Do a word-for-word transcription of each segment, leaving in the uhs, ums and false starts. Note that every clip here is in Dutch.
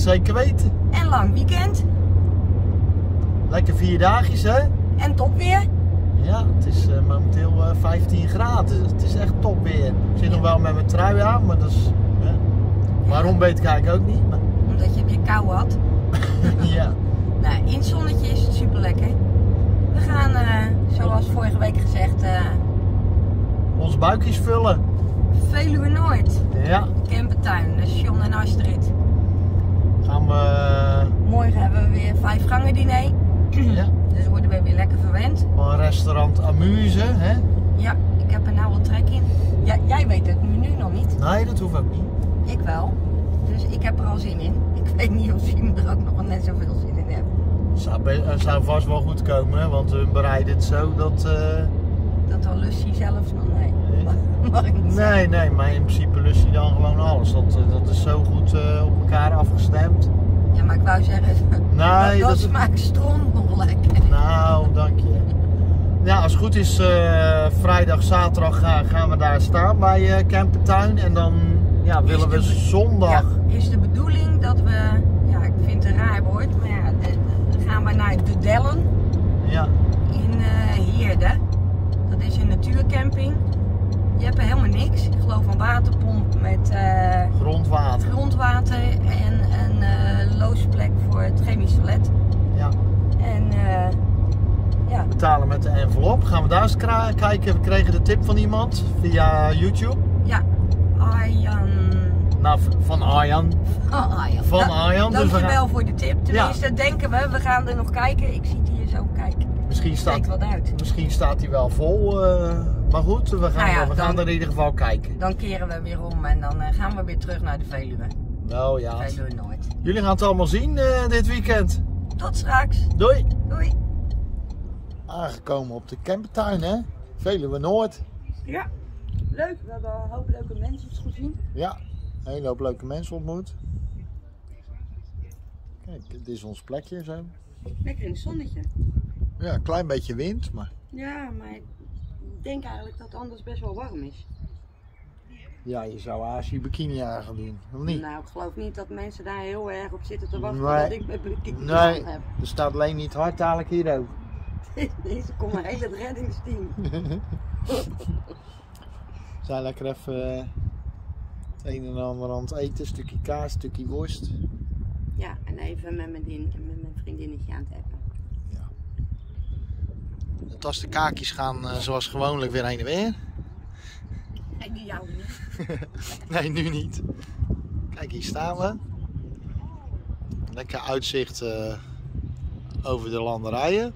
Zeker weten. En lang weekend. Lekker vier dagjes, hè? En topweer. Ja, het is uh, momenteel uh, vijftien graden. Het is echt top weer. Ik zit Ja. nog wel met mijn trui aan, maar dat is... Ja. Waarom weet ik eigenlijk ook niet. Maar... Omdat je weer kou had. ja. Nou, in het zonnetje is het super lekker. We gaan, uh, zoals vorige week gezegd, uh, Onze buikjes vullen. Veluwe Noord. Ja. Campertuin, dus John en Astrid. Gaan we... Uh... Morgen hebben we weer vijf gangen diner. ja. Dus worden we weer lekker verwend. Van restaurant Amuse, hè? Ja, ik heb er nou wel trek in. Ja, jij weet het menu nog niet. Nee, dat hoeft ook niet. Ik wel. Dus ik heb er al zin in. Ik weet niet of Siem er ook nog wel net zoveel zin in heeft. Zou, be- zou vast wel goed komen, hè? Want we bereiden het zo dat... Uh... Dat al lust hij zelfs nog nee. Mag ik niet zeggen. Nee, nee, maar in principe lust hij dan gewoon alles. Dat, uh, dat is zo goed uh, op elkaar afgestemd. Ja, maar ik wou zeggen, Nee, dat, dat dat... smaakt stront nog lekker. Nou, dank je. Ja, als het goed is, uh, vrijdag, zaterdag gaan, gaan we daar staan bij uh, Campertuin. En dan ja, willen we Is de be- zondag... Ja, is de bedoeling dat we, ja, ik vind het een raar woord, maar ja, de- dan gaan we naar de Dellen Ja, in uh, Heerde. Dat is een natuurcamping. Je hebt er helemaal niks. Ik geloof een waterpomp met uh, grondwater. grondwater en een uh, loosplek voor het chemisch toilet. Ja. En uh, ja, Betalen met de envelop. Gaan we daar eens kra- kijken. We kregen de tip van iemand via YouTube. ja, Arjan. Nou, v- van Arjan. Oh, Arjan. Van Da- Arjan. Dus we Dankjewel gaan... voor de tip. Tenminste, denken we. We gaan er nog kijken. Ik zie het hier zo kijken. Misschien Steekt staat, wat uit. misschien staat hij wel vol. Uh, maar goed, we gaan, Nou ja, we dan- gaan er in ieder geval kijken. Dan keren we weer om en dan uh, gaan we weer terug naar de Veluwe. Nou ja. Veluwe Noord. Jullie gaan het allemaal zien uh, dit weekend. Tot straks. Doei! Doei. Aangekomen op de campertuin, hè? Veluwe Noord. Ja, leuk. We hebben een hoop leuke mensen gezien. Ja, een hele hoop leuke mensen ontmoet. Kijk, dit is ons plekje zo. Lekker in het zonnetje. Ja, een klein beetje wind, maar Ja, maar ik denk eigenlijk dat het anders best wel warm is. ja, je zou Azië bikini aan gaan doen, of niet? Nou, ik geloof niet dat mensen daar heel erg op zitten te wachten Nee. dat ik mijn bikini Nee, aan heb. er staat alleen niet hard dadelijk hier ook. Deze komt een hele reddingsteam. Zijn lekker even uh, het een en ander aan het eten, een stukje kaas, een stukje worst. Ja, en even met mijn, din, met mijn vriendinnetje aan het appen. Ja. De als de kaakjes gaan uh, zoals gewoonlijk weer heen en weer. En die jou niet. Nee, nu niet. Kijk, hier staan we. Lekker uitzicht uh, over de landerijen.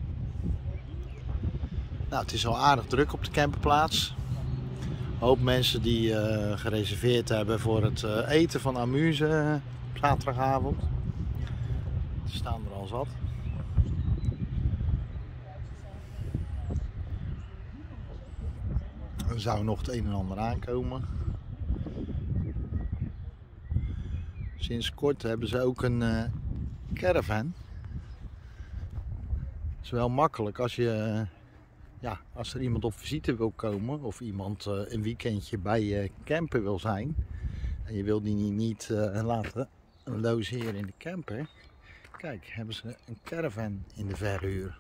Nou, het is al aardig druk op de camperplaats. Een hoop mensen die uh, gereserveerd hebben voor het uh, eten van Amuse uh, op zaterdagavond. Er staan er al zat. Er zou nog het een en ander aankomen. Sinds kort hebben ze ook een uh, caravan. Het is wel makkelijk als je, uh, ja, als er iemand op visite wil komen of iemand uh, een weekendje bij je camper wil zijn en je wil die niet uh, laten logeren in de camper. Kijk, hebben ze een caravan in de verhuur.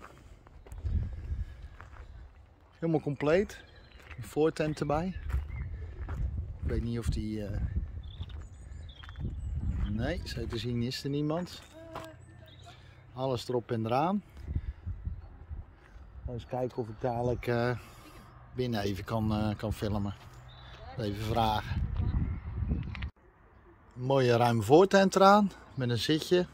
Helemaal compleet. Een voortent erbij. Ik weet niet of die... Uh... Nee, zo te zien is er niemand. Alles erop en eraan. Eens kijken of ik dadelijk uh, binnen even kan, uh, kan filmen. Even vragen. Een mooie ruime voortent eraan. Met een zitje.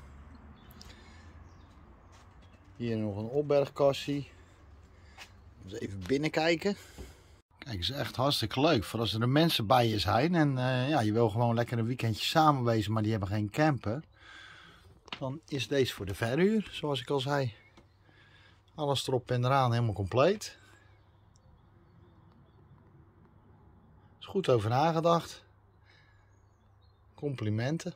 Hier nog een opbergkassie. Dus even binnen kijken. Kijk, het is echt hartstikke leuk. Voor als er er mensen bij je zijn en uh, ja, je wil gewoon lekker een weekendje samen wezen, maar die hebben geen camper. Dan is deze voor de verhuur, zoals ik al zei. Alles erop en eraan, helemaal compleet. Is goed over nagedacht. Complimenten.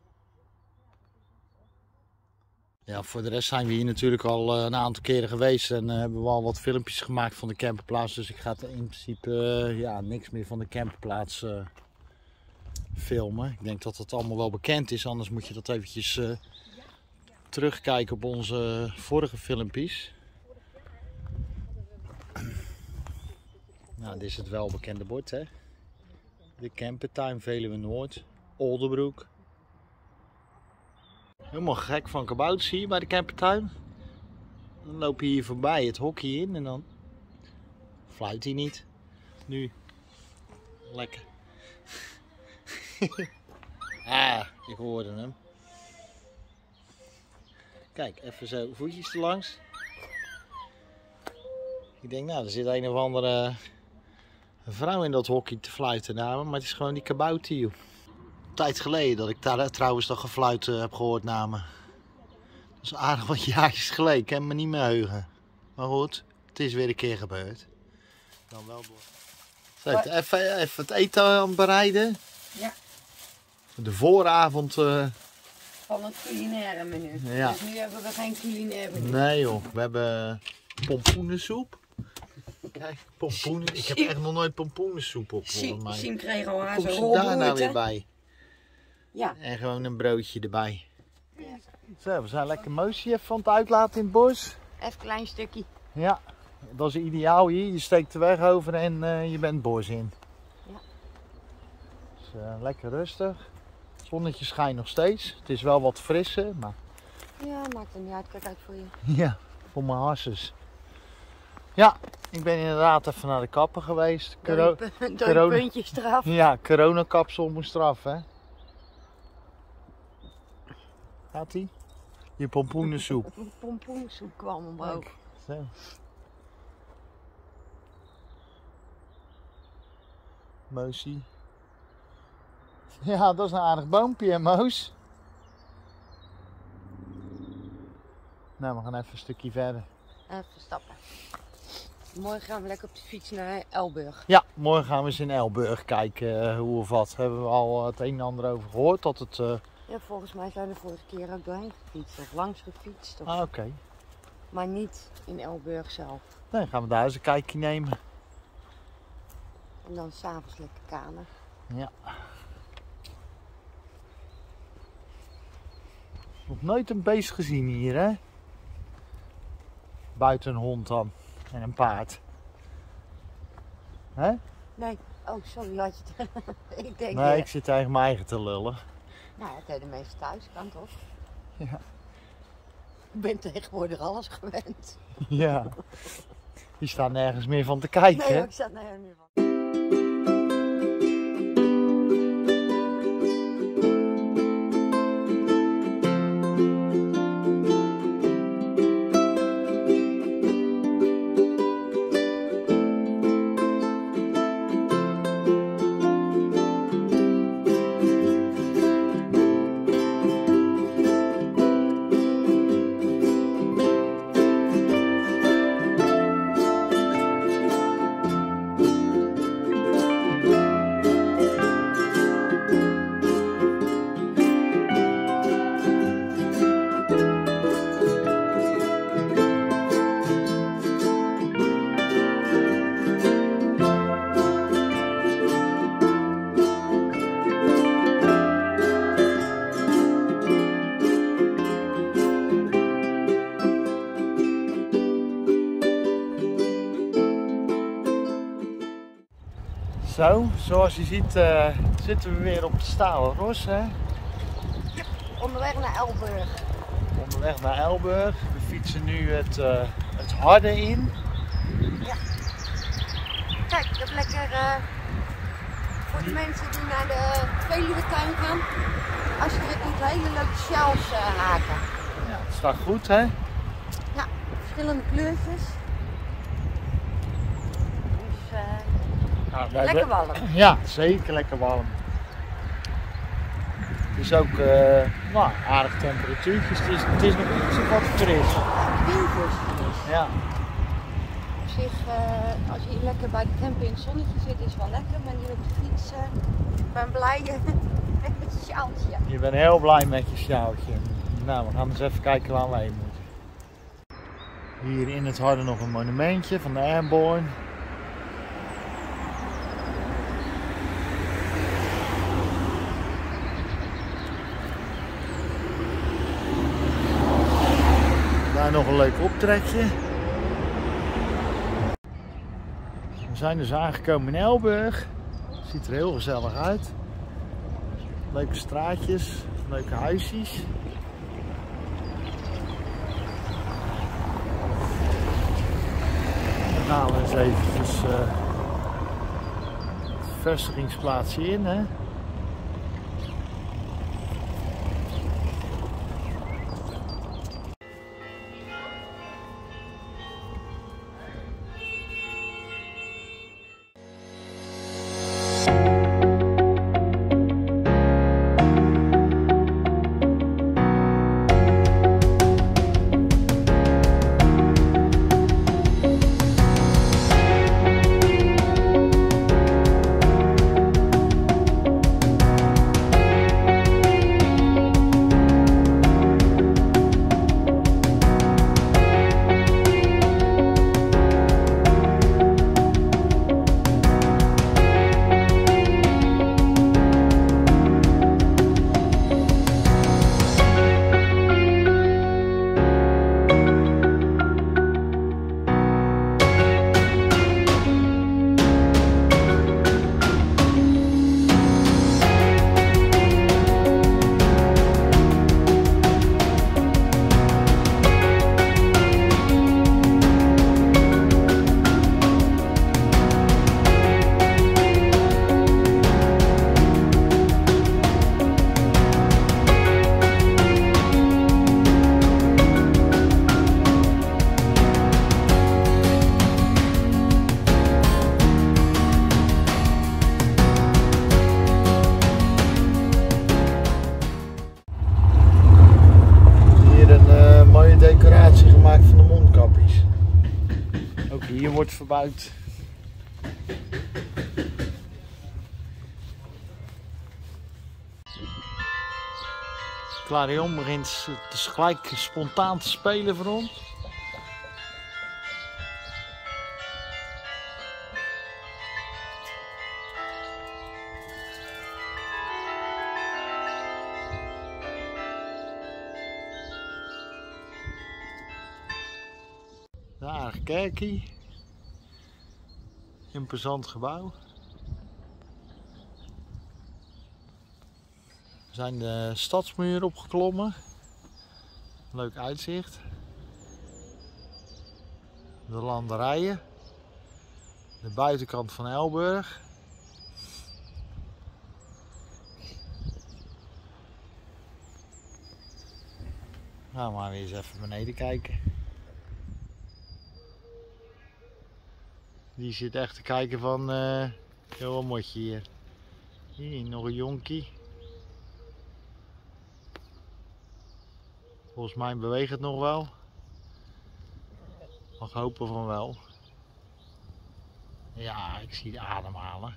Ja, voor de rest zijn we hier natuurlijk al uh, een aantal keren geweest en uh, hebben we al wat filmpjes gemaakt van de camperplaats. Dus ik ga in principe uh, ja, niks meer van de camperplaats uh, filmen. Ik denk dat dat allemaal wel bekend is, anders moet je dat eventjes uh, terugkijken op onze vorige filmpjes. Nou, dit is het welbekende bord, hè. De campertuin Veluwe Noord, Oldenbroek. Helemaal gek van kabouters hier bij de campertuin. Dan loop je hier voorbij het hokje in en dan fluit hij niet. Nu, lekker. Ah, ik hoorde hem. Kijk, even zo voetjes erlangs. Ik denk, nou, er zit een of andere vrouw in dat hokje te fluiten namen, maar het is gewoon die kabouter, joh. Een tijd geleden dat ik daar trouwens dat gefluit uh, heb gehoord namen. Dat is aardig wat jaartjes geleden, ik kan me niet meer heugen. Maar goed, het is weer een keer gebeurd. Dan wel door. Zo, even, even het eten aan het bereiden. Ja. De vooravond. Uh... Van het culinaire menu. Ja. Dus nu hebben we geen culinaire menu. Nee joh, we hebben pompoenensoep. Kijk, pompoenen. Ik heb echt nog nooit pompoenensoep op volgens mij. Siem kreeg al haar zo'n rolbrood. Daar nou weer bij. Ja. En gewoon een broodje erbij. Ja. Zo, we zijn lekker moosje even van het uitlaten in het bos. Even een klein stukje. Ja, dat is ideaal hier. Je steekt de weg over en uh, je bent het bos in. Ja. Dus, uh, lekker rustig. Het zonnetje schijnt nog steeds. Het is wel wat frisser, maar... Ja, maakt er niet uit. Kijk uit voor je. Ja, voor mijn harses. Ja, ik ben inderdaad even naar de kapper geweest. Coro Corona... puntjes eraf. Ja, coronakapsel moest eraf, hè. Gaat ie? Je pompoenensoep. Pompoenensoep kwam omhoog. Zo. Moosie. Ja, dat is een aardig boompje, hè, Moos? Nou, we gaan even een stukje verder. Even stappen. Morgen gaan we lekker op de fiets naar Elburg. Ja, morgen gaan we eens in Elburg kijken uh, hoe of wat. Hebben we al het een en ander over gehoord. Dat het, uh... Ja, volgens mij zijn we de vorige keer ook doorheen gefietst of langs gefietst. Of... Ah, oké. Okay. Maar niet in Elburg zelf. Nee, dan gaan we daar eens een kijkje nemen. En dan s'avonds lekker kanen. Ja. Nog nooit een beest gezien hier, hè? Buiten een hond dan. En een paard. Hè? Nee. Oh, sorry, had je het. ik denk, nee, uh... ik zit tegen mijn eigen te lullen. Nou, dat deed de meeste thuis, kan toch? Ja. Ik ben tegenwoordig alles gewend. Ja. Je staat nergens meer van te kijken. Nee, ik sta nergens meer van. Zo, zoals je ziet uh, zitten we weer op het Stalen Ros, hè? Ja, onderweg naar Elburg. Onderweg naar Elburg. We fietsen nu het, uh, het Harde in. Ja. Kijk, dat is lekker uh, voor de mensen die naar de Veluwetuin gaan. Als je het doet, hele leuke sjaals uh, haken. Ja, het staat goed, hè? Ja, verschillende kleurtjes. Dus, uh, Nou, lekker warm. Ja, zeker lekker warm. Het is ook uh, nou, aardig temperatuurtjes. Het is, het is nog iets wat fris. Ja, de wind is fris. Ja. Op zich, uh, als je hier lekker bij de camper in het zonnetje zit, is het wel lekker. Maar hier op de fiets, uh, ik ben blij met het sjaaltje. Je bent heel blij met je sjaaltje. Nou, we gaan eens even kijken waar we heen moeten. Hier in het Harde nog een monumentje van de Airborne. Nou, nog een leuk optrekje. We zijn dus aangekomen in Elburg. Ziet er heel gezellig uit. Leuke straatjes, leuke huisjes. We gaan eens eventjes uh, het vestigingsplaatsje in, hè. Decoratie gemaakt van de mondkapjes. Ook hier wordt verbouwd. Clarion begint dus gelijk spontaan te spelen voor ons. Daar een kerkie. Imposant gebouw. We zijn de stadsmuur opgeklommen. Leuk uitzicht. De landerijen. De buitenkant van Elburg. Nou, maar weer eens even beneden kijken. Die zit echt te kijken van, uh, joh, wat moet je hier? Hier, nog een jonkie. Volgens mij beweegt het nog wel. Mag hopen van wel. Ja, ik zie de ademhalen.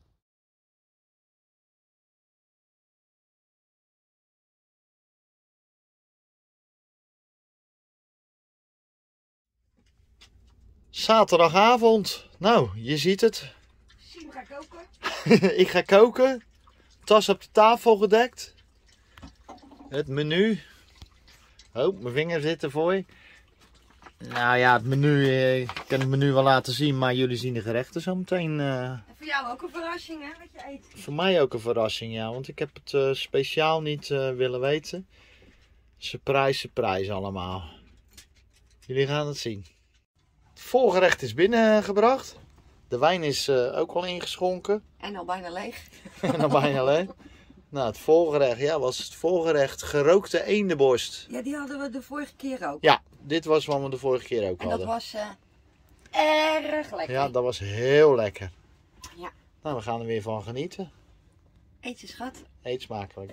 Zaterdagavond. Nou, je ziet het. Siem gaat koken. Ik ga koken. Tas op de tafel gedekt. Het menu. Oh, mijn vinger zit ervoor. Nou ja, het menu. Eh, ik kan het menu wel laten zien, maar jullie zien de gerechten zo meteen. Uh... En voor jou ook een verrassing, hè, wat je eet. Voor mij ook een verrassing, ja. Want ik heb het uh, speciaal niet uh, willen weten. Surprise, surprise allemaal. Jullie gaan het zien. Het voorgerecht is binnengebracht. De wijn is uh, ook al ingeschonken. En al bijna leeg. En al bijna leeg. Nou, het voorgerecht, ja, was het voorgerecht gerookte eendenborst. Ja, die hadden we de vorige keer ook. Ja, dit was wat we de vorige keer ook en hadden. En dat was uh, erg lekker. Ja, dat was heel lekker. Ja. Nou, we gaan er weer van genieten. Eet je, schat. Eet smakelijk.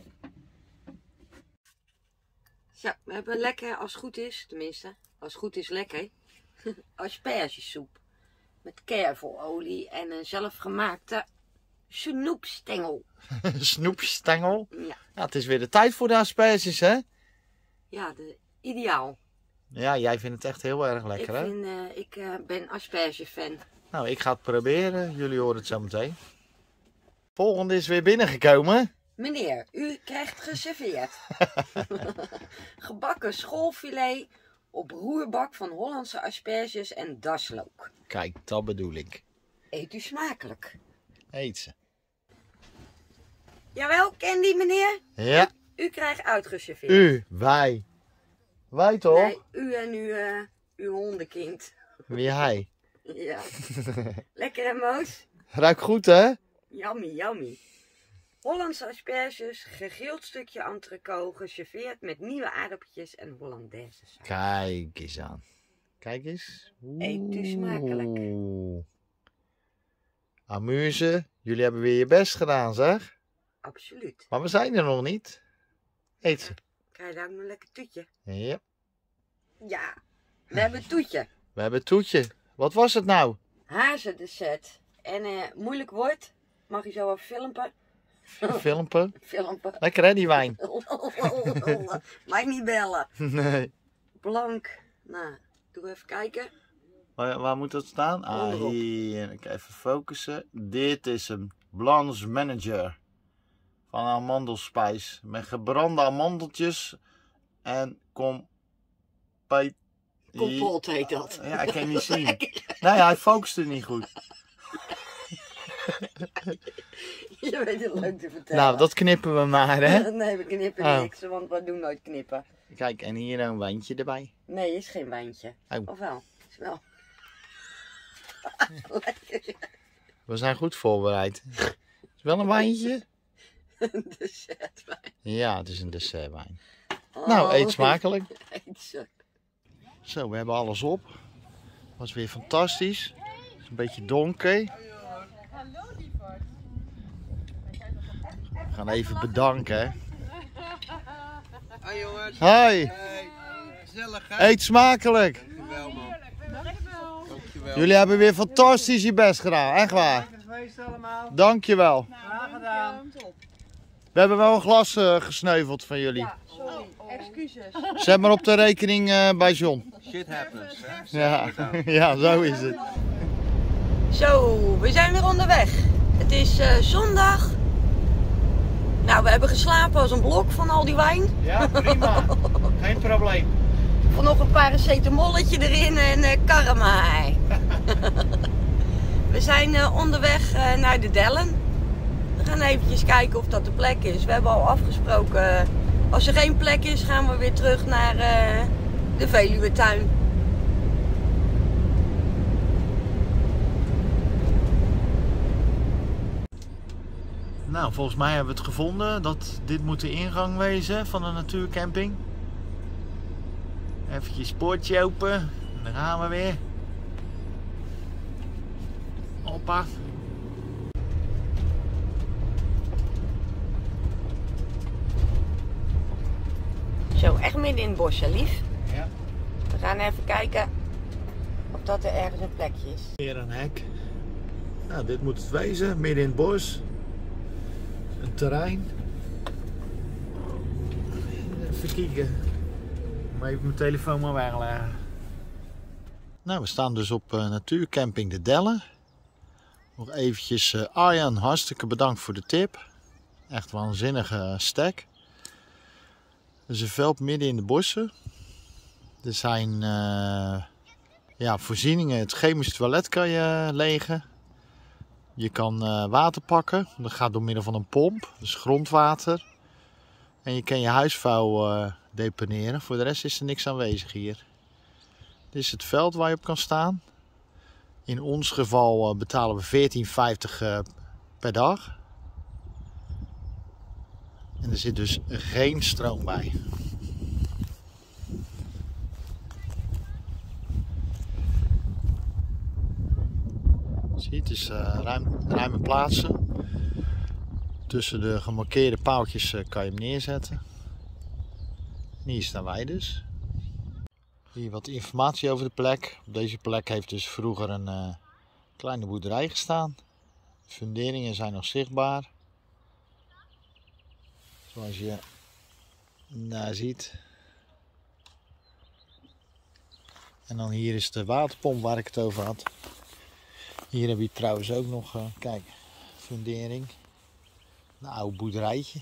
Zo, we hebben lekker, als het goed is, tenminste, als het goed is lekker, aspergesoep. Met kervelolie en een zelfgemaakte snoepstengel. Snoepstengel? Ja. Ja, het is weer de tijd voor de asperges, hè? Ja, de, ideaal. Ja, jij vindt het echt heel erg lekker, ik hè? Vind, uh, ik uh, ben asperge-fan. Nou, ik ga het proberen. Jullie horen het zo meteen. Volgende is weer binnengekomen. Meneer, u krijgt geserveerd. Gebakken schoolfilet op roerbak van Hollandse asperges en daslook. Kijk, dat bedoel ik. Eet u smakelijk. Eet ze. Jawel, Candy meneer? Ja. U krijgt uitgeserveerd. U, wij. Wij toch? Nee, u en uw, uh, uw hondenkind. Wie hij? Ja. Lekker hè, Moos? Ruikt goed, hè? Yummy, yummy. Hollandse asperges, gegrild stukje entrecote, geserveerd met nieuwe aardappeltjes en Hollandaise saus. Kijk eens aan. Kijk eens. Eet u smakelijk. Oeh. Amuse, jullie hebben weer je best gedaan, zeg. Absoluut. Maar we zijn er nog niet. Eet ze. Krijg je daar ook nog een lekker toetje? Ja. Ja, we hebben een toetje. We hebben het toetje. Wat was het nou? Hazendessert. En uh, moeilijk woord. Mag je zo even filmen? Filmpen. Filmen. Lekker hè, die wijn? Mag niet bellen. Nee. Blank. Nou, doe even kijken. Waar, waar moet dat staan? Ah, Onderop. hier. Ik even focussen. Dit is een Blanche Manager. Van amandelspijs. Met gebrande amandeltjes. En kom... Kompot heet dat. Ja, ik kan niet zien. Nee, hij focuste niet goed. Je weet het leuk te vertellen. Nou, dat knippen we maar, hè? Nee, we knippen Oh. niks, want we doen nooit knippen. Kijk, en hier een wijntje erbij. Nee, is geen wijntje. Oh. Of wel? Is wel. Lekker. We zijn goed voorbereid. Is wel een wijntje? Dessertwijn. Ja, het is een dessertwijn. Oh, Nou, eet smakelijk. Eet ze. Zo, we hebben alles op. Was weer fantastisch. Het is een beetje donker. We gaan even bedanken, hè. Hoi jongens. Hoi, Hey. Gezellig hè? eet smakelijk. Dankjewel man. Dankjewel. Jullie hebben weer fantastisch je best gedaan, echt waar. Feest allemaal. Dankjewel. Graag gedaan. We hebben wel een glas uh, gesneuveld van jullie. Sorry, excuses. Zet maar op de rekening uh, bij John. Shit happens hè? Ja, ja, zo is het. Zo, we zijn weer onderweg. Het is uh, zondag. Nou, we hebben geslapen als een blok van al die wijn. Ja, prima. Geen probleem. Van nog een paracetamolletje erin en uh, karamaai. We zijn uh, onderweg uh, naar de Dellen. We gaan eventjes kijken of dat de plek is. We hebben al afgesproken, uh, als er geen plek is, gaan we weer terug naar uh, de Veluwetuin. Nou, volgens mij hebben we het gevonden dat dit moet de ingang wezen van de natuurcamping. Eventjes poortje open en dan gaan we weer. Hoppa. Zo, echt midden in het bos, hè, lief. Ja. We gaan even kijken of dat er ergens een plekje is. Weer een hek. Nou, dit moet het wezen, midden in het bos. Een terrein. Even kijken. Maar even mijn telefoon maar wegleggen. Nou, we staan dus op uh, natuurcamping De Dellen. Nog eventjes uh, Arjan, hartstikke bedankt voor de tip. Echt waanzinnige uh, stack. Er is een veld midden in de bossen. Er zijn uh, ja, voorzieningen. Het chemisch toilet kan je legen. Je kan uh, water pakken. Dat gaat door middel van een pomp. Dus grondwater. En je kan je huisvuil uh, deponeren. Voor de rest is er niks aanwezig hier. Dit is het veld waar je op kan staan. In ons geval uh, betalen we veertien vijftig uh, per dag. En er zit dus geen stroom bij. Zie je, het is uh, ruim, ruime plaatsen. Tussen de gemarkeerde paaltjes uh, kan je hem neerzetten. En hier staan wij dus. Hier wat informatie over de plek. Op deze plek heeft dus vroeger een uh, kleine boerderij gestaan. De funderingen zijn nog zichtbaar. Zoals je daar ziet. En dan hier is de waterpomp waar ik het over had. Hier heb je trouwens ook nog, uh, kijk, fundering. Een oud boerderijtje.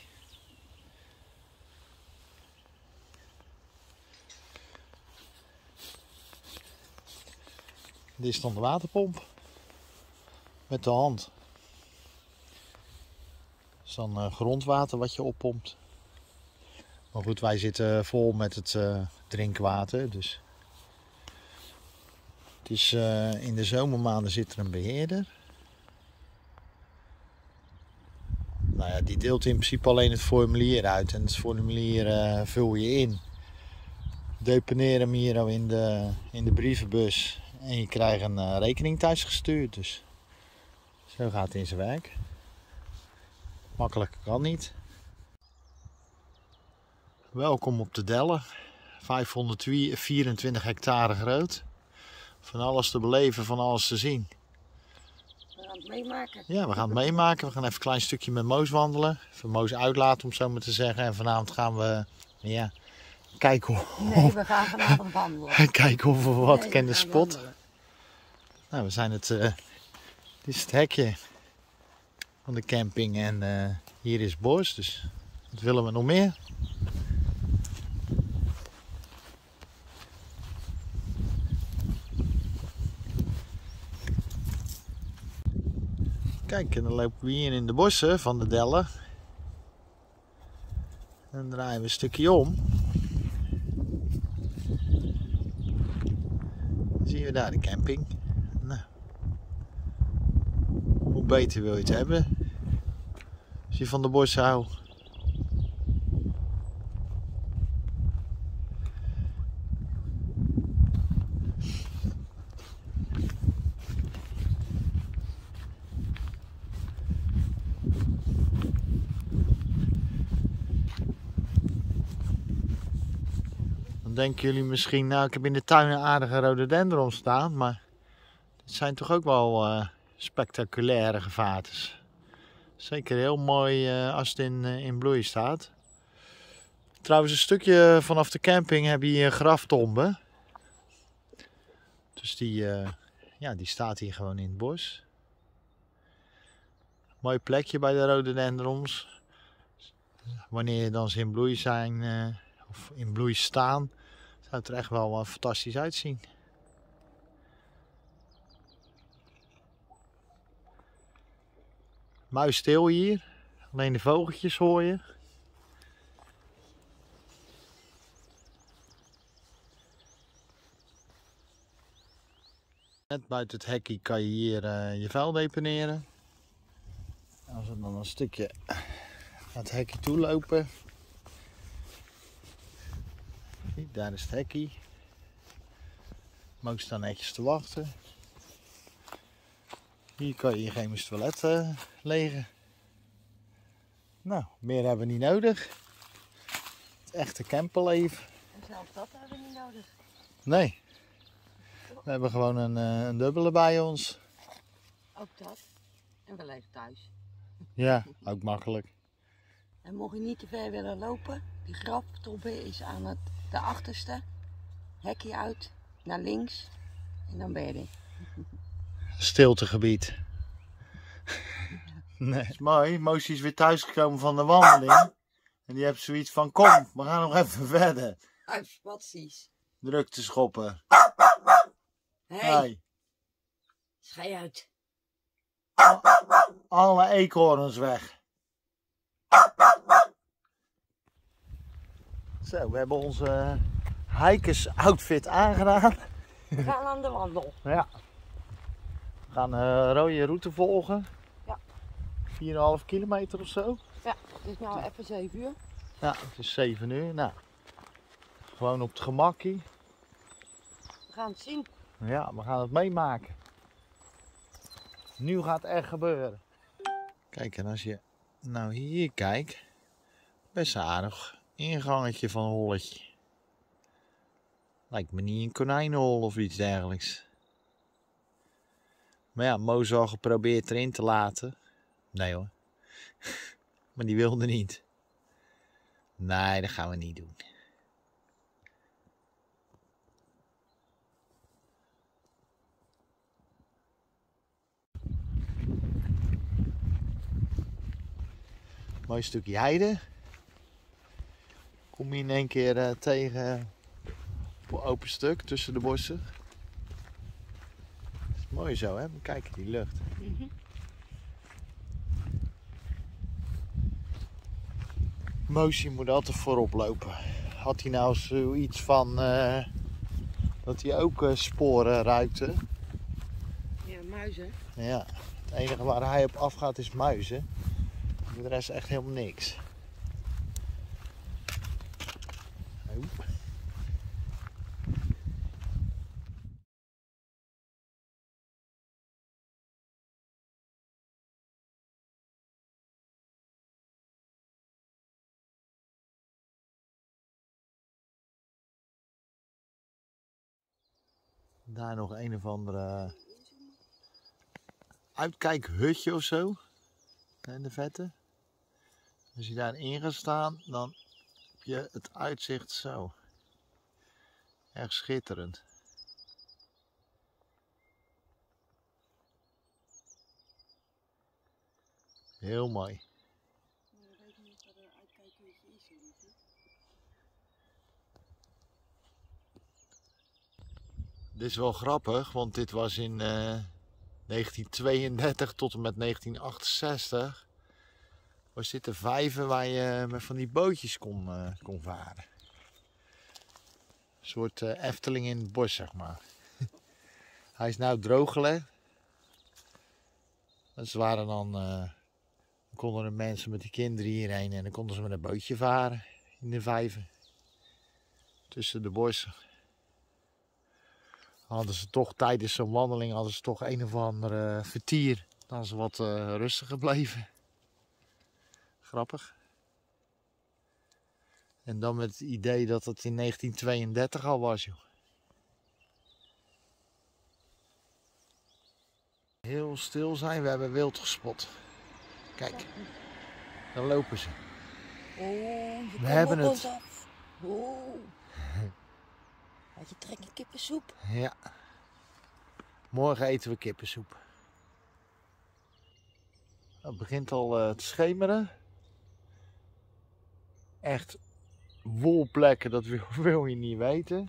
Dit is dan de waterpomp. Met de hand. Dat is dan uh, grondwater wat je oppompt. Maar goed, wij zitten vol met het uh, drinkwater. Dus het is, uh, in de zomermaanden zit er een beheerder. Nou ja, die deelt in principe alleen het formulier uit. En het formulier uh, vul je in. Deponeer hem hier in de, in de brievenbus. En je krijgt een uh, rekening thuis gestuurd. Dus zo gaat het in zijn werk. Makkelijker kan niet. Welkom op de Delle. vijfhonderdvierentwintig hectare groot. Van alles te beleven, van alles te zien. We gaan het meemaken. Ja, we gaan het meemaken. We gaan even een klein stukje met Moos wandelen. Even Moos uitlaten, om zo maar te zeggen. En vanavond gaan we ja, kijken, of, Nee, we gaan vanavond wandelen. kijken of we wat Nee, kennen we gaan spot. wandelen. Nou, we zijn het, uh, dit is het hekje van de camping en uh, hier is het bos, dus wat willen we nog meer? Kijk, en dan lopen we hier in de bossen van de Delle. En dan draaien we een stukje om. Dan zien we daar de camping. Nou, hoe beter wil je het hebben? Als je van de bossen houdt. Dan denken jullie misschien, nou ik heb in de tuin een aardige rhododendron staan, maar het zijn toch ook wel uh, spectaculaire gevaartes. Zeker heel mooi uh, als het in, uh, in bloei staat. Trouwens, een stukje vanaf de camping heb je hier een graftombe. Dus die, uh, ja, die staat hier gewoon in het bos. Mooi plekje bij de rhododendrons. Wanneer dan ze in bloei zijn, uh, of in bloei staan, zou het er echt wel uh, fantastisch uitzien. Muisstil hier, alleen de vogeltjes hoor je. Net buiten het hekje kan je hier uh, je vuil deponeren. Als we dan een stukje naar het hekje toe lopen. Zie, daar is het hekje. Moos staan netjes te wachten. Hier kan je je chemische toilet uh, legen. Nou, meer hebben we niet nodig. Het echte camperleven. En zelfs dat hebben we niet nodig. Nee. We hebben gewoon een, uh, een dubbele bij ons. Ook dat. En we leven thuis. Ja, ook makkelijk. En mocht je niet te ver willen lopen, die graftombe is aan het de achterste. Hekje uit, naar links. En dan ben je er. Stiltegebied. Nee. Dat is mooi. Moosje is weer thuisgekomen van de wandeling. En die heeft zoiets van, kom, we gaan nog even verder. Uit spatsies. Druk te schoppen. Hé, Hey. hey. Schei uit. Alle eekhoorns weg. Zo, we hebben onze hikers outfit aangedaan. We gaan aan de wandel. Ja. We gaan een rode route volgen. Ja. vier komma vijf kilometer of zo. Ja, het is nou even zeven uur. Ja, het is zeven uur. Nou, gewoon op het gemakkie. We gaan het zien. Ja, we gaan het meemaken. Nu gaat het echt gebeuren. Kijk, en als je nou hier kijkt, best een aardig ingangetje van een holletje. Lijkt me niet een konijnenhol of iets dergelijks. Maar ja, Moos al geprobeerd erin te laten. Nee hoor. Maar die wilde niet. Nee, dat gaan we niet doen. Mooi stukje heide. Kom je in één keer uh, tegen op een open stuk tussen de bossen. Mooi zo, hè? Kijk, die lucht. Mhm. Motie moet altijd voorop lopen. Had hij nou zoiets van uh, dat hij ook uh, sporen ruikte? Ja, muizen. Ja, het enige waar hij op afgaat is muizen. Voor de rest echt helemaal niks. Oh. Daar nog een of andere uitkijkhutje of zo. In de vette. Als je daarin gaat staan, dan heb je het uitzicht zo. Echt schitterend. Heel mooi. Dit is wel grappig, want dit was in uh, negentien tweeëndertig tot en met negentien achtenzestig. Was dit de vijver waar je met van die bootjes kon, uh, kon varen. Een soort uh, Efteling in het bos, zeg maar. Hij is nou drooggelegd. Dus waren dan, uh, konden de mensen met die kinderen hierheen en dan konden ze met een bootje varen in de vijver. Tussen de bossen. Hadden ze toch tijdens zo'n wandeling hadden ze toch een of andere vertier. Dan is ze wat uh, rustiger gebleven. Grappig. En dan met het idee dat het in negentien tweeëndertig al was, joh. Heel stil zijn, we hebben wild gespot. Kijk, daar lopen ze. Oh, we hebben het. Oh. Had je trek een kippensoep? Ja. Morgen eten we kippensoep. Het begint al uh, te schemeren. Echt wolplekken, dat wil, wil je niet weten.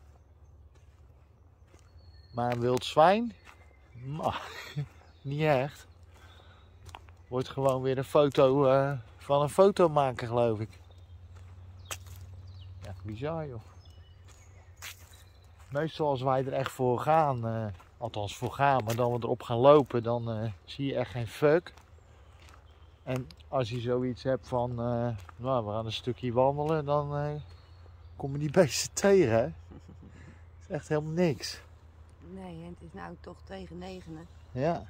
Maar een wild zwijn? Nou, niet echt. Wordt gewoon weer een foto uh, van een foto maken, geloof ik. Ja, bizar, joh. Meestal als wij er echt voor gaan, uh, althans voor gaan, maar dan we erop gaan lopen, dan uh, zie je echt geen fuck. En als je zoiets hebt van, uh, nou, we gaan een stukje wandelen, dan uh, kom je die beesten tegen, hè. Het is echt helemaal niks. Nee, en het is nou toch tegen negenen. Ja.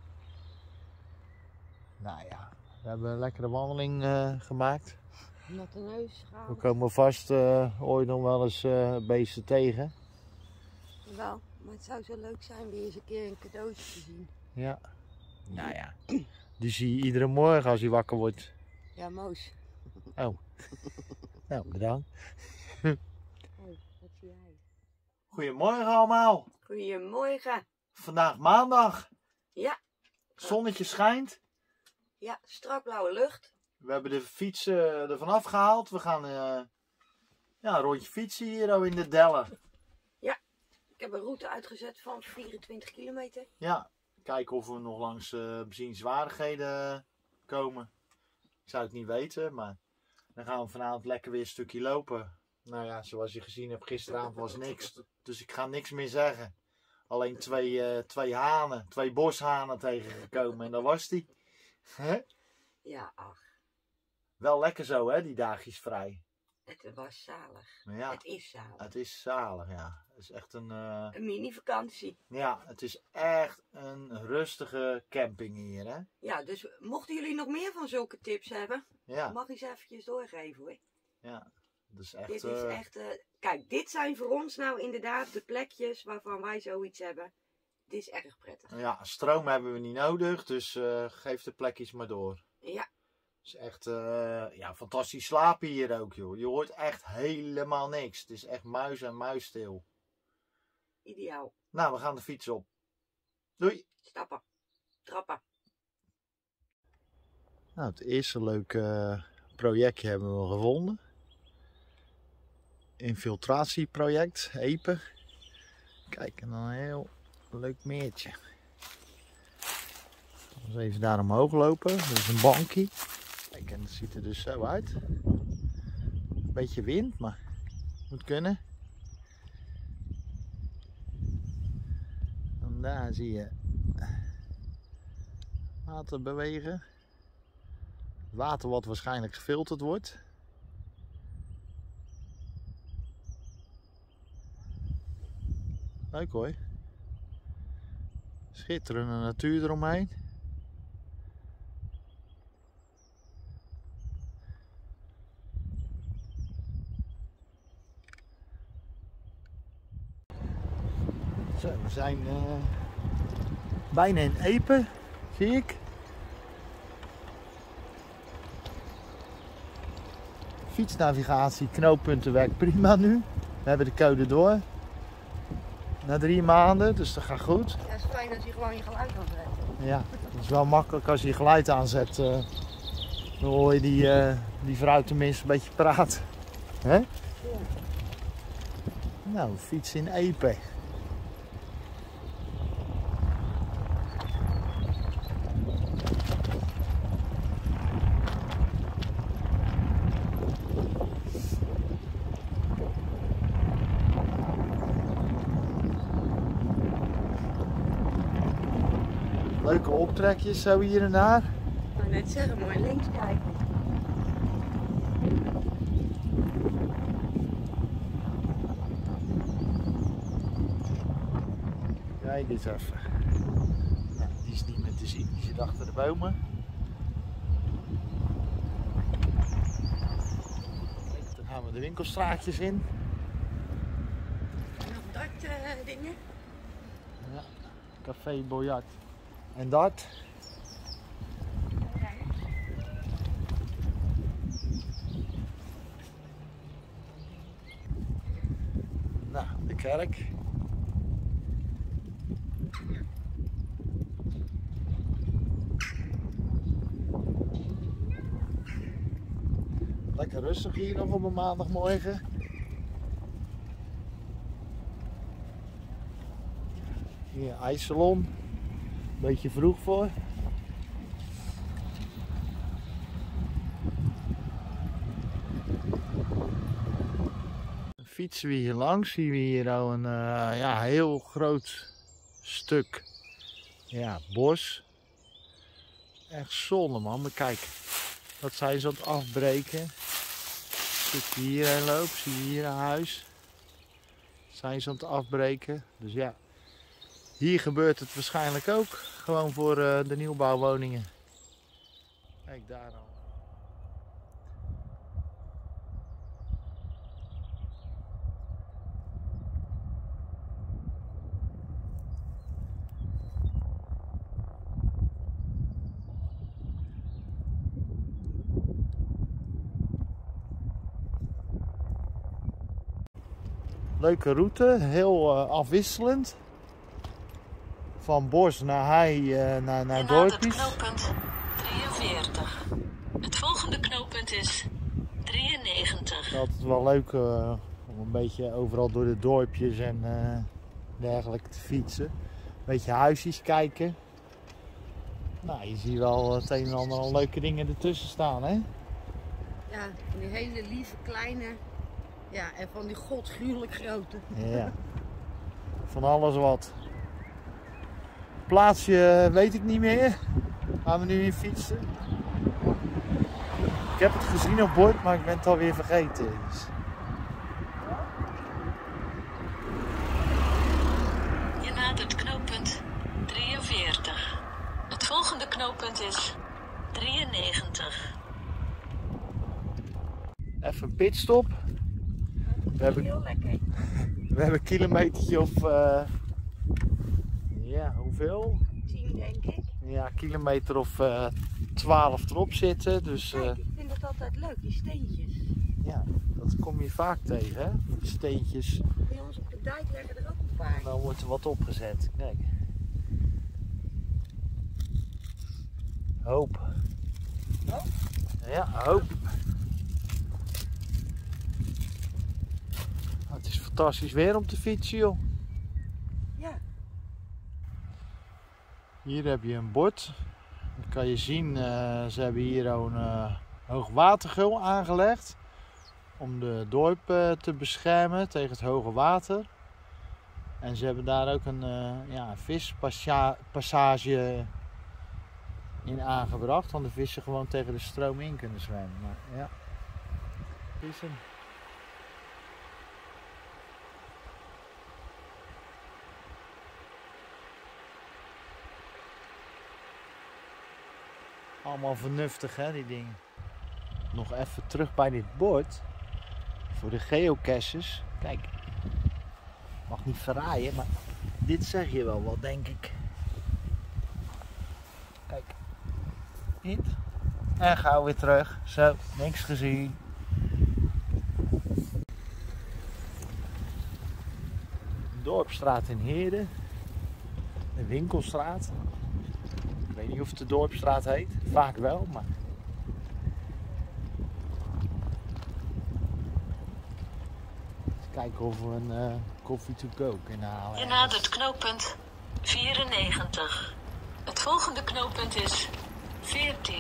Nou ja, we hebben een lekkere wandeling uh, gemaakt. Natte neus gaan. We komen vast uh, ooit nog wel eens uh, beesten tegen. Wel, maar het zou zo leuk zijn weer eens een keer een cadeautje te zien. Ja. Nou ja, die zie je iedere morgen als hij wakker wordt. Ja, Moos. Oh. Nou, bedankt. Oh, wat zie jij? Goedemorgen allemaal. Goedemorgen. Vandaag maandag. Ja. Zonnetje schijnt. Ja, strak blauwe lucht. We hebben de fiets uh, ervan afgehaald. We gaan uh, ja, een rondje fietsen hier in de Dellen. Ja, ik heb een route uitgezet van vierentwintig kilometer. Ja, kijken of we nog langs uh, bezienswaardigheden komen. Ik zou het niet weten, maar dan gaan we vanavond lekker weer een stukje lopen. Nou ja, zoals je gezien hebt, gisteravond was niks. Dus ik ga niks meer zeggen. Alleen twee, uh, twee hanen, twee boshanen tegengekomen en dat was die. Hè? Ja, ach. Wel lekker zo, hè, die dagjes vrij. Het was zalig. Ja, het is zalig. Het is zalig, ja. Het is echt een... Uh... Een mini-vakantie. Ja, het is echt een rustige camping hier, hè. Ja, dus mochten jullie nog meer van zulke tips hebben, ja. mag ik ze eventjes doorgeven, hoor. Ja, dat is echt... Dit is uh... echt... Uh... Kijk, dit zijn voor ons nou inderdaad de plekjes waarvan wij zoiets hebben. Dit is erg prettig. Ja, stroom hebben we niet nodig, dus uh, geef de plekjes maar door. Ja. Het is echt uh, ja, fantastisch slapen hier ook, joh. Je hoort echt helemaal niks. Het is echt muis en muisstil. Ideaal. Nou, we gaan de fiets op. Doei. Stappen. Trappen. Nou, het eerste leuke uh, projectje hebben we gevonden. Infiltratieproject, E P E. Kijk, en dan een heel Een leuk meertje. Dus even daar omhoog lopen. Dat is een bankje. Kijk, en het ziet er dus zo uit. Een beetje wind, maar moet kunnen. En daar zie je water bewegen. Water wat waarschijnlijk gefilterd wordt. Leuk hoor. Schitterende natuur eromheen. Zo, we zijn uh, bijna in Epe, zie ik. Fietsnavigatie, knooppunten werkt prima nu. We hebben de code door. Na drie maanden, dus dat gaat goed. Ja, het is fijn dat je gewoon je geluid kan zetten. Ja, het is wel makkelijk als je je geluid aanzet. Uh, dan hoor je die, uh, die vrouw tenminste een beetje praten. Hè? Ja. Nou, fiets in Epe. Leuke optrekjes zo hier en daar. Ik wou net zeggen, mooi links kijken. Kijk eens even. Nou, die is niet meer te zien, die zit achter de bomen. Kijk, dan gaan we de winkelstraatjes in. En nog dat uh, dingen. Ja, café, biljart en dat. Nou, de kerk. Lekker rustig hier nog op een maandagmorgen. Hier ijssalon. Beetje vroeg voor. Dan fietsen we hier langs. Zien we hier nou een uh, ja, heel groot stuk ja, bos. Echt zonde man, maar kijk. Dat zijn ze aan het afbreken. Een stukje hierheen loopt, zie je hier een huis. Dat zijn ze aan het afbreken. Dus ja, hier gebeurt het waarschijnlijk ook. Gewoon voor uh, de nieuwbouwwoningen. Kijk daar al. Leuke route, heel uh, afwisselend. Van bos naar hei uh, naar, naar dorpjes. Het knooppunt drieënveertig. Het volgende knooppunt is drieënnegentig. Het is altijd wel leuk uh, om een beetje overal door de dorpjes en uh, dergelijke te fietsen. Een beetje huisjes kijken. Nou, je ziet wel het een en ander al leuke dingen ertussen staan, hè? Ja, van die hele lieve kleine. Ja, en van die godsgruwelijk grote. Ja, van alles wat. Plaatsje weet ik niet meer. Gaan we nu in fietsen. Ik heb het gezien op bord, maar ik ben het alweer vergeten. Dus. Je nadert knooppunt drieënveertig. Het volgende knooppunt is drieënnegentig. Even een pitstop. We hebben, heel lekker. we hebben een kilometertje of, uh, ja, hoeveel? tien denk ik. Ja, kilometer of uh, twaalf erop zitten. Dus, uh, Kijk, ik vind dat altijd leuk, die steentjes. ja, dat kom je vaak tegen, hè? Die steentjes. Bij ons op de dijk leggen er ook een paar. Dan wordt er wat opgezet. Kijk. Hoop. Hoop? Ja, hoop. Het is fantastisch weer om te fietsen, joh. Ja. Hier heb je een bord. Dan kan je zien, uh, ze hebben hier een uh, hoogwatergeul aangelegd. Om de dorp uh, te beschermen tegen het hoge water. En ze hebben daar ook een uh, ja, vispassage in aangebracht. Want de vissen gewoon tegen de stroom in kunnen zwemmen. Maar ja, dat is hem. Allemaal vernuftig hè, die dingen. Nog even terug bij dit bord. Voor de geocaches. Kijk. Mag niet verraaien, maar dit zeg je wel wat, denk ik. Kijk. Dit. En gauw weer terug. Zo, niks gezien. Dorpstraat in Heerden. De winkelstraat. Ik weet niet of het de Dorpstraat heet. Vaak wel, maar... Eens kijken of we een uh, coffee to go kunnen halen. Je nadert knooppunt vierennegentig. Het volgende knooppunt is veertien.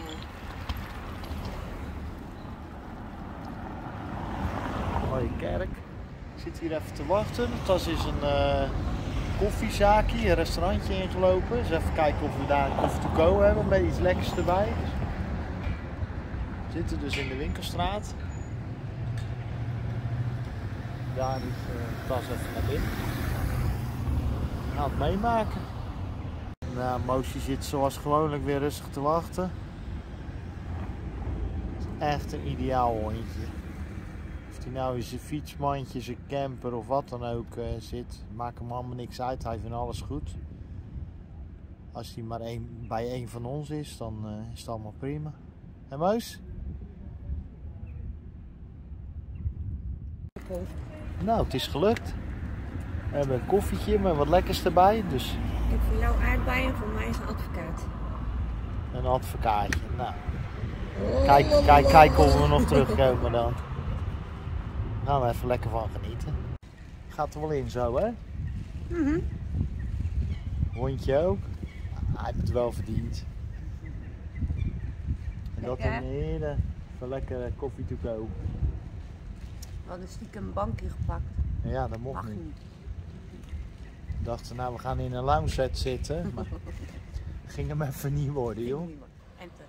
Mooie kerk. Ik zit hier even te wachten. Tas is een uh, koffiezaakje, een restaurantje ingelopen. Dus even kijken of we daar een coffee to go hebben met iets lekkers erbij. We zitten dus in de winkelstraat. Daar is uh, Tas even naar binnen. We gaan het meemaken. Nou, Moosje zit zoals gewoonlijk weer rustig te wachten. Het is echt een ideaal hondje. Of hij nou in zijn fietsmandje, zijn camper of wat dan ook uh, zit, maakt hem allemaal niks uit. Hij vindt alles goed. Als hij maar een, bij een van ons is, dan uh, is het allemaal prima. En Moos? Nou, het is gelukt. We hebben een koffietje met wat lekkers erbij. Dus... Ik heb voor jou aardbeien en voor mij is een advocaat. Een advocaatje. Nou. Kijk, kijk, kijk of we nog terugkomen dan. Daar gaan we even lekker van genieten. Gaat er wel in zo, hè? Mm-hmm. Hondje ook. Hij heeft het wel verdiend. En dat in Heerden. Even lekker koffie to go. We hadden stiekem een bankje gepakt. Ja, dat mocht Mag niet. niet. We dachten, nou we gaan in een lounge set zitten. Maar ging hem even niet worden, joh. Enter.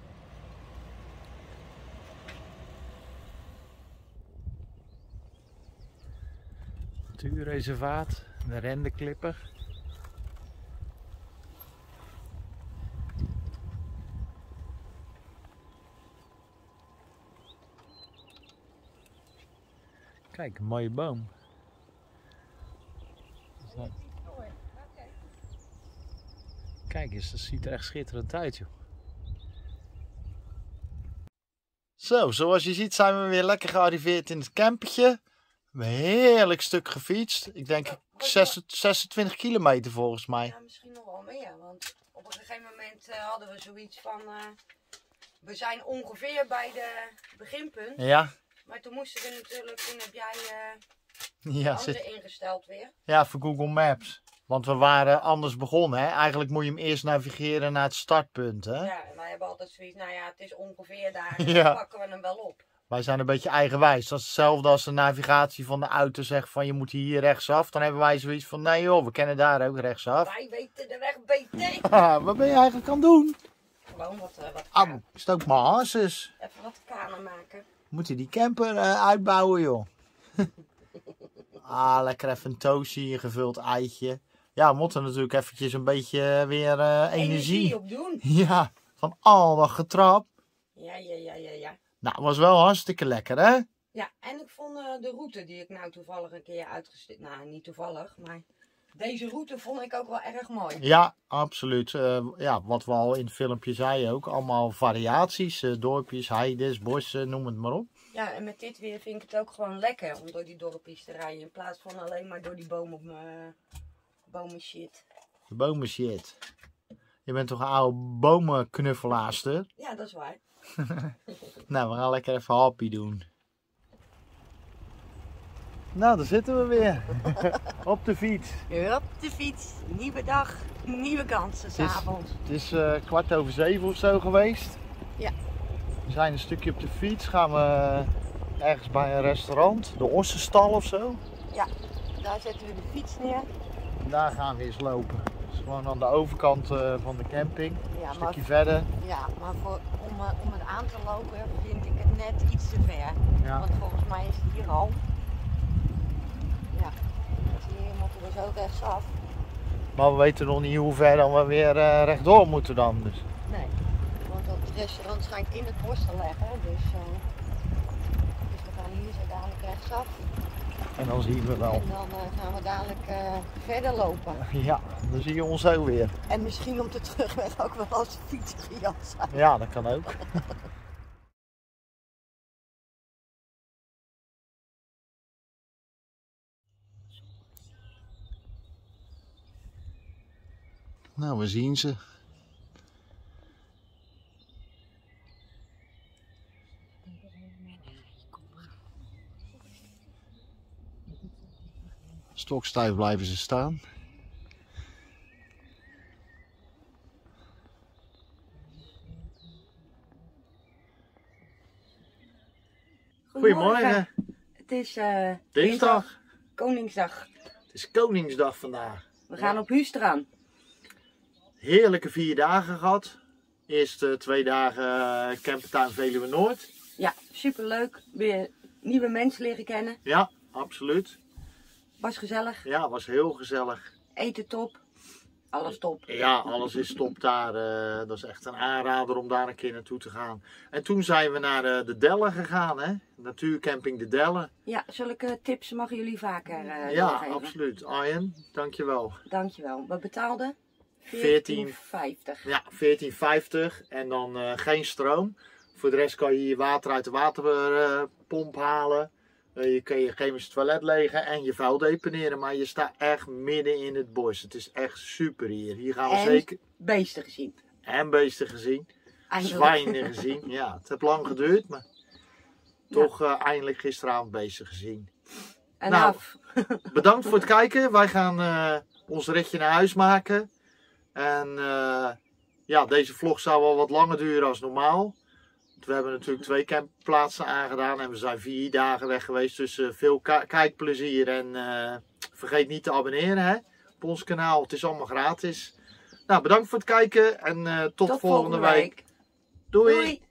Natuurreservaat, de rendeklipper. Kijk, een mooie boom. Kijk eens, dat ziet er echt schitterend uit, joh. Zo, zoals je ziet zijn we weer lekker gearriveerd in het campertje. We hebben een heerlijk stuk gefietst. Ik denk zesentwintig kilometer volgens mij. Ja, misschien nog wel meer, want op een gegeven moment uh, hadden we zoiets van... Uh, we zijn ongeveer bij de beginpunt. Ja. Maar toen moesten we natuurlijk, toen heb jij uh, ja, andere zit... ingesteld weer. Ja, voor Google Maps. Want we waren anders begonnen, hè. Eigenlijk moet je hem eerst navigeren naar het startpunt, hè. Ja, en wij hebben altijd zoiets, nou ja, het is ongeveer daar, ja. Dan pakken we hem wel op. Wij zijn een beetje eigenwijs. Dat is hetzelfde als de navigatie van de auto zegt van je moet hier rechtsaf. Dan hebben wij zoiets van nee joh, we kennen daar ook rechtsaf. Wij weten de weg beter. Ah, wat ben je eigenlijk aan het doen? Gewoon wat, uh, wat Ah, stook maar hasses. even wat kanen maken. Moet je die camper uh, uitbouwen joh. Ah, lekker even een toastje, een gevuld eitje. Ja, we moeten natuurlijk eventjes een beetje weer uh, energie. energie op doen. Ja, van al dat getrap. Ja, ja, ja, ja, ja. Nou, was wel hartstikke lekker hè? Ja, en ik vond uh, de route die ik nou toevallig een keer uitgestipt. Nou, niet toevallig, maar deze route vond ik ook wel erg mooi. Ja, absoluut. Uh, ja, wat we al in het filmpje zeiden ook. Allemaal variaties. Uh, dorpjes, heides, bossen, noem het maar op. Ja, en met dit weer vind ik het ook gewoon lekker om door die dorpjes te rijden. In plaats van alleen maar door die boom op mijn bomen shit. De bomen shit. Je bent toch een oude bomenknuffelaarster? Ja, dat is waar. Nou, we gaan lekker even happy doen. Nou, daar zitten we weer. Op de fiets. Op de fiets. Nieuwe dag, nieuwe kansen Het is, s'avonds. het is uh, kwart over zeven of zo geweest. Ja. We zijn een stukje op de fiets. Gaan we ergens bij een restaurant. De Ossenstal of zo. Ja, daar zetten we de fiets neer. En daar gaan we eens lopen. Dus gewoon aan de overkant uh, van de camping. Ja, Een stukje maar, verder. ja, maar voor, om, uh, om het aan te lopen vind ik het net iets te ver. Ja. Want volgens mij is het hier al. Ja, hier moeten we zo rechtsaf. Maar we weten nog niet hoe ver dan we weer uh, rechtdoor moeten dan. Dus. Nee, want het restaurant schijnt in het bos te leggen. Dus, uh, dus we gaan hier zo dadelijk rechtsaf. En dan zien we wel. En dan uh, gaan we dadelijk uh, verder lopen. Ja, dan zie je ons ook weer. En misschien op de terugweg ook wel als fiets gejat zijn. Ja, dat kan ook. Nou, we zien ze. Stokstijf blijven ze staan. Goedemorgen. Het is uh, Dinsdag. Koningsdag. Het is Koningsdag vandaag. We gaan op Huustraan. Heerlijke vier dagen gehad. Eerste twee dagen uh, Campertuin Veluwe Noord. Ja, superleuk. Weer nieuwe mensen leren kennen. Ja, absoluut. Was gezellig. Ja, was heel gezellig. Eten top. Alles top. Ja, alles is top daar. Uh, dat is echt een aanrader om daar een keer naartoe te gaan. En toen zijn we naar uh, de Dellen gegaan, hè? Natuurcamping de Dellen. Ja, zulke tips mogen jullie vaker uh, Ja, doorgeven. absoluut. Arjen, dankjewel. Dankjewel. We betaalden veertien vijftig. Ja, veertien vijftig en dan uh, geen stroom. Voor de rest kan je je water uit de waterpomp uh, halen. Uh, je kan je chemisch toilet legen en je vuil deponeren. Maar je staat echt midden in het bos. Het is echt super hier. Hier gaan we en zeker... beesten gezien. En beesten gezien. Eindelijk. Zwijnen gezien. Ja, het heeft lang geduurd, maar toch uh, eindelijk gisteravond beesten gezien. En nou, af. Bedankt voor het kijken. Wij gaan uh, ons ritje naar huis maken. En uh, ja, deze vlog zou wel wat langer duren als normaal. We hebben natuurlijk twee campingplaatsen aangedaan en we zijn vier dagen weg geweest. Dus uh, veel kijkplezier en uh, vergeet niet te abonneren hè, op ons kanaal. Het is allemaal gratis. Nou, bedankt voor het kijken en uh, tot, Tot volgende week. week. Doei. Doei.